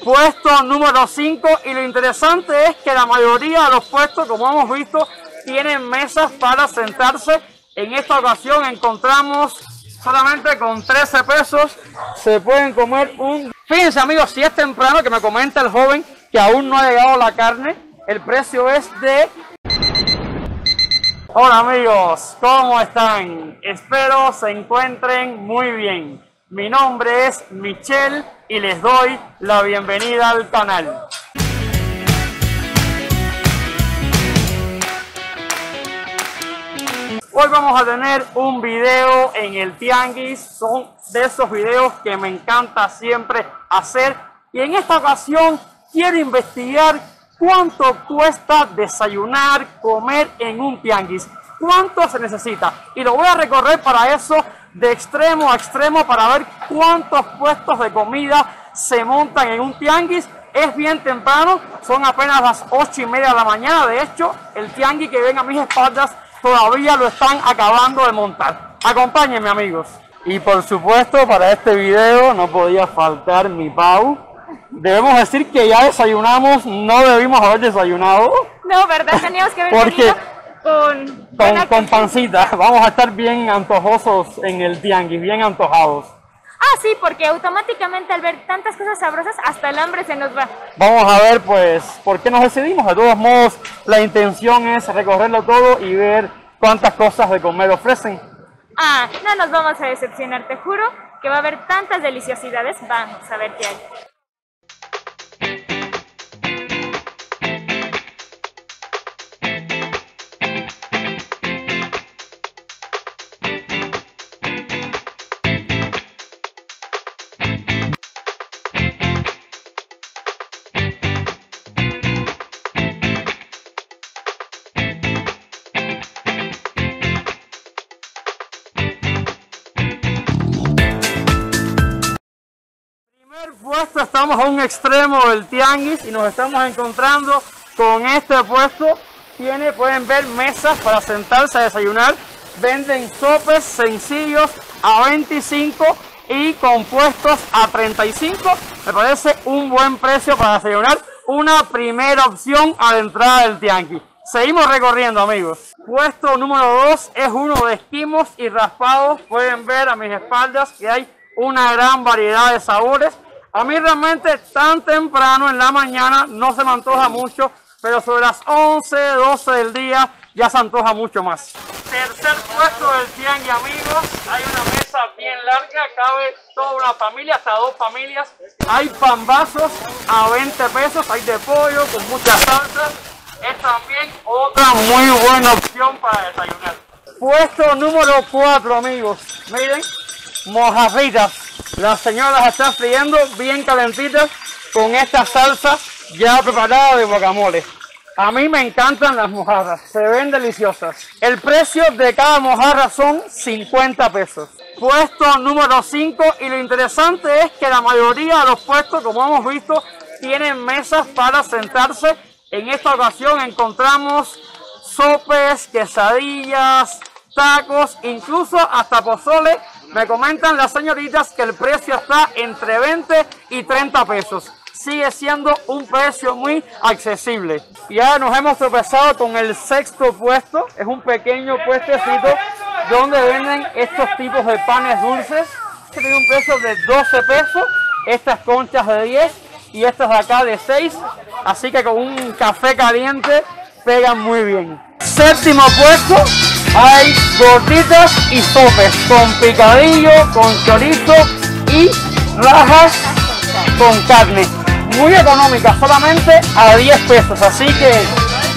puesto número 5, y lo interesante es que la mayoría de los puestos, como hemos visto, tienen mesas para sentarse. En esta ocasión encontramos solamente con 13 pesos se pueden comer un... Fíjense amigos, si es temprano, que me comenta el joven que aún no ha llegado la carne, el precio es de... Hola amigos, ¿cómo están? Espero se encuentren muy bien. Mi nombre es Michelle y les doy la bienvenida al canal. Hoy vamos a tener un video en el tianguis, son de esos videos que me encanta siempre hacer, y en esta ocasión quiero investigar cuánto cuesta desayunar, comer en un tianguis, cuánto se necesita, y lo voy a recorrer para eso de extremo a extremo para ver cuántos puestos de comida se montan en un tianguis. Es bien temprano, son apenas las 8:30 de la mañana, de hecho el tianguis que ven a mis espaldas todavía lo están acabando de montar. Acompáñenme amigos. Y por supuesto para este video no podía faltar mi Pau. Debemos decir que ya desayunamos, no debimos haber desayunado. No, ¿verdad? Teníamos que haber porque con pancita. Vamos a estar bien antojosos en el tianguis, bien antojados. Ah, sí, porque automáticamente al ver tantas cosas sabrosas, hasta el hambre se nos va. Vamos a ver, pues, por qué nos decidimos. De todos modos, la intención es recorrerlo todo y ver cuántas cosas de comer ofrecen. Ah, no nos vamos a decepcionar, te juro que va a haber tantas deliciosidades. Vamos a ver qué hay. Puesto, estamos a un extremo del tianguis y nos estamos encontrando con este puesto. Pueden ver mesas para sentarse a desayunar. Venden sopes sencillos a 25 y compuestos a 35. Me parece un buen precio para desayunar. Una primera opción a la entrada del tianguis. Seguimos recorriendo amigos. Puesto número 2 es uno de esquimos y raspados. Pueden ver a mis espaldas que hay una gran variedad de sabores. A mí realmente tan temprano en la mañana no se me antoja mucho, pero sobre las 11, 12 del día ya se antoja mucho más. Tercer puesto del tianguis amigos, hay una mesa bien larga, cabe toda una familia, hasta 2 familias. Hay pambazos a 20 pesos, hay de pollo con muchas salsas. Es también otra muy buena opción para desayunar. Puesto número 4 amigos, miren, mojarritas. La señora las está friendo bien calentitas con esta salsa ya preparada de guacamole. A mí me encantan las mojarras, se ven deliciosas. El precio de cada mojarra son 50 pesos. Puesto número 5, y lo interesante es que la mayoría de los puestos, como hemos visto, tienen mesas para sentarse. En esta ocasión encontramos sopes, quesadillas, tacos, incluso hasta pozole. Me comentan las señoritas que el precio está entre 20 y 30 pesos. Sigue siendo un precio muy accesible. Y ahora nos hemos tropezado con el sexto puesto. Es un pequeño puestecito donde venden estos tipos de panes dulces. Este tiene un precio de 12 pesos. Estas conchas de 10 y estas de acá de 6. Así que con un café caliente pegan muy bien. Séptimo puesto. Hay gorditas y sopes con picadillo, con chorizo y rajas con carne. Muy económica, solamente a 10 pesos. Así que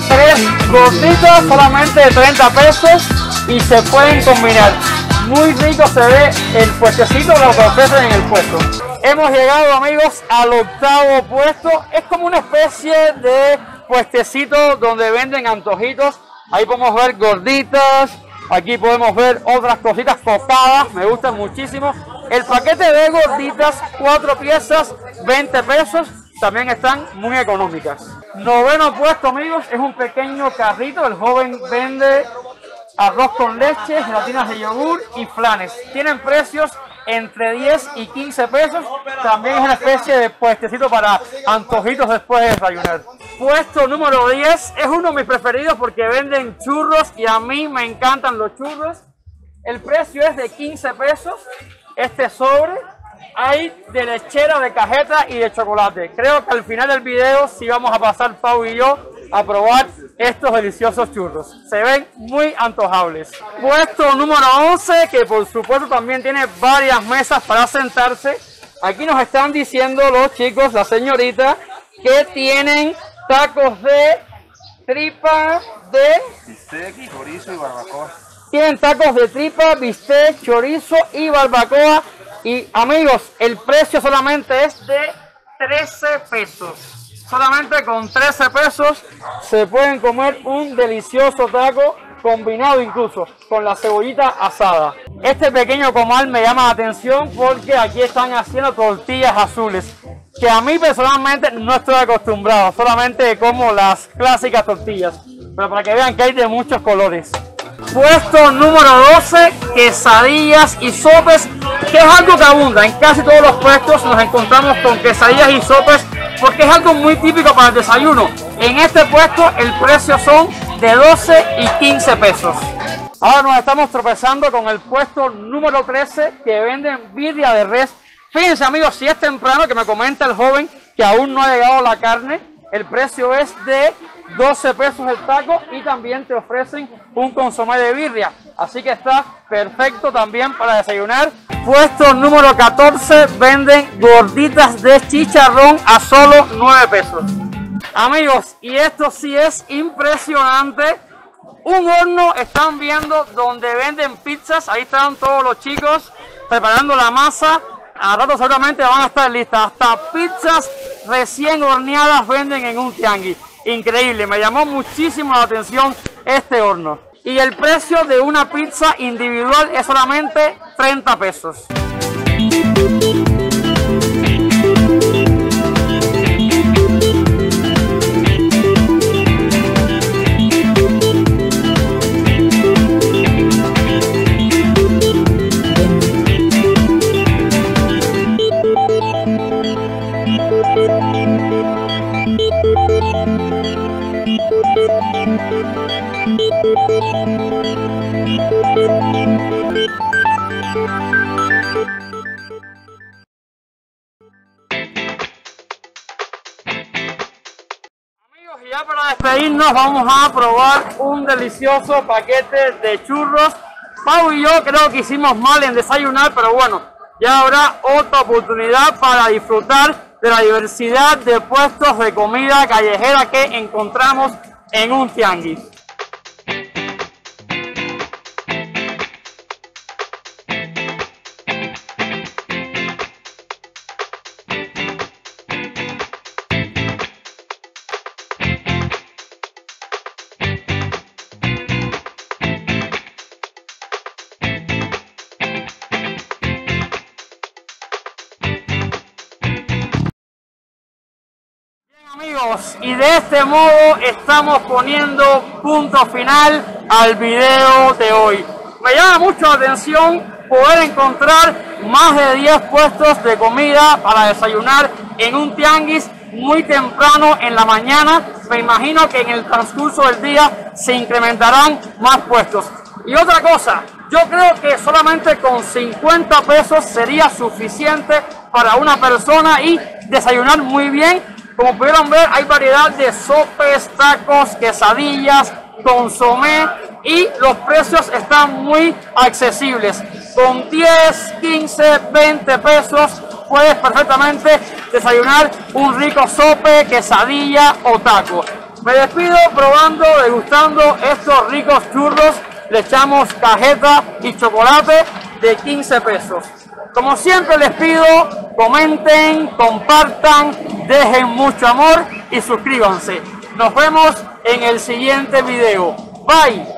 3 gorditas solamente de 30 pesos y se pueden combinar. Muy rico se ve el puestecito, lo que ofrecen en el puesto. Hemos llegado amigos al octavo puesto. Es como una especie de puestecito donde venden antojitos. Ahí podemos ver gorditas, aquí podemos ver otras cositas tostadas, me gustan muchísimo. El paquete de gorditas, 4 piezas, 20 pesos, también están muy económicas. Noveno puesto amigos, es un pequeño carrito, el joven vende arroz con leche, gelatinas de yogur y flanes. Tienen precios entre 10 y 15 pesos. También es una especie de puestecito para antojitos después de desayunar. Puesto número 10 es uno de mis preferidos porque venden churros y a mí me encantan los churros. El precio es de 15 pesos. Este sobre hay de lechera, de cajeta y de chocolate. Creo que al final del video sí vamos a pasar Pau y yo a probar estos deliciosos churros. Se ven muy antojables. Puesto número 11, que por supuesto también tiene varias mesas para sentarse. Aquí nos están diciendo los chicos, la señorita, que tienen tacos de tripa, de bistec, chorizo y barbacoa. Tienen tacos de tripa, bistec, chorizo y barbacoa. Y amigos, el precio solamente es de 13 pesos. Solamente con 13 pesos se pueden comer un delicioso taco, combinado incluso con la cebollita asada. Este pequeño comal me llama la atención porque aquí están haciendo tortillas azules, que a mí personalmente no estoy acostumbrado, solamente como las clásicas tortillas, pero para que vean que hay de muchos colores. Puesto número 12, quesadillas y sopes, que es algo que abunda. En casi todos los puestos nos encontramos con quesadillas y sopes porque es algo muy típico para el desayuno. En este puesto el precio son de 12 y 15 pesos. Ahora nos estamos tropezando con el puesto número 13, que venden birria de res. Fíjense amigos, si es temprano, que me comenta el joven que aún no ha llegado la carne, el precio es de 12 pesos el taco y también te ofrecen un consomé de birria. Así que está perfecto también para desayunar. Puesto número 14, venden gorditas de chicharrón a solo 9 pesos. Amigos, y esto sí es impresionante. Un horno están viendo donde venden pizzas. Ahí están todos los chicos preparando la masa. A rato seguramente van a estar listas. Hasta pizzas recién horneadas venden en un tianguis. Increíble, me llamó muchísimo la atención este horno. Y el precio de una pizza individual es solamente 30 pesos. Y ya para despedirnos vamos a probar un delicioso paquete de churros. Pau y yo creo que hicimos mal en desayunar, pero bueno, ya habrá otra oportunidad para disfrutar de la diversidad de puestos de comida callejera que encontramos en un tianguis. Amigos, y de este modo estamos poniendo punto final al video de hoy. Me llama mucho la atención poder encontrar más de 10 puestos de comida para desayunar en un tianguis muy temprano en la mañana. Me imagino que en el transcurso del día se incrementarán más puestos. Y otra cosa, yo creo que solamente con 50 pesos sería suficiente para una persona y desayunar muy bien. Como pudieron ver, hay variedad de sopes, tacos, quesadillas, consomé y los precios están muy accesibles. Con 10, 15, 20 pesos puedes perfectamente desayunar un rico sope, quesadilla o taco. Me despido probando, degustando estos ricos churros. Le echamos cajeta y chocolate de 15 pesos. Como siempre les pido, comenten, compartan, dejen mucho amor y suscríbanse. Nos vemos en el siguiente video. Bye.